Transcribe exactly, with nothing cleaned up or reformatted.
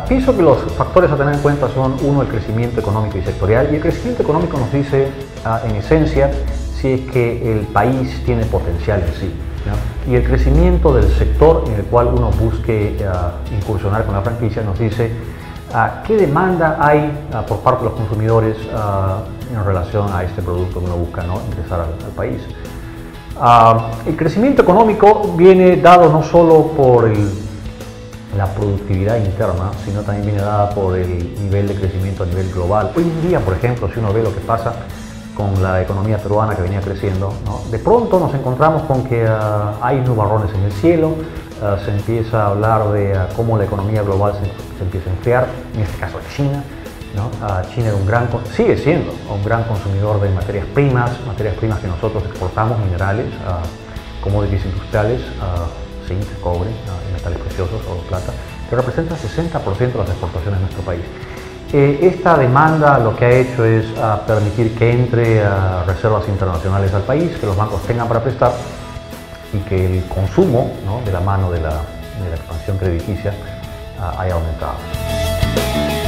pienso que los factores a tener en cuenta son, uno, el crecimiento económico y sectorial, y el crecimiento económico nos dice, uh, en esencia, si es que el país tiene potencial en sí, ¿no? Y el crecimiento del sector en el cual uno busque uh, incursionar con la franquicia nos dice uh, qué demanda hay uh, por parte de los consumidores uh, en relación a este producto que uno busca, ¿no?, ingresar al, al país. Uh, el crecimiento económico viene dado no solo por el, la productividad interna, sino también viene dada por el nivel de crecimiento a nivel global. Hoy en día, por ejemplo, si uno ve lo que pasa con la economía peruana que venía creciendo, ¿no?, de pronto nos encontramos con que uh, hay nubarrones en el cielo, uh, se empieza a hablar de uh, cómo la economía global se, se empieza a enfriar, en este caso China, ¿no? Uh, China era un gran, sigue siendo un gran consumidor de materias primas, materias primas que nosotros exportamos, minerales, uh, commodities industriales, uh, zinc, cobre, uh, metales preciosos, oro, plata, que representan sesenta por ciento de las exportaciones de nuestro país. Eh, esta demanda lo que ha hecho es uh, permitir que entre uh, reservas internacionales al país, que los bancos tengan para prestar y que el consumo, ¿no?, de la mano de la, de la expansión crediticia uh, haya aumentado.